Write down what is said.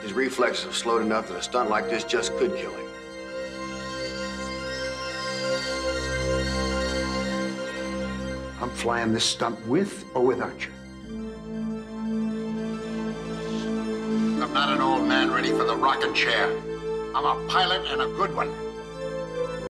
His reflexes have slowed enough that a stunt like this just could kill him. I'm flying this stunt with or without you. I'm not an old man ready for the rocking chair. I'm a pilot and a good one.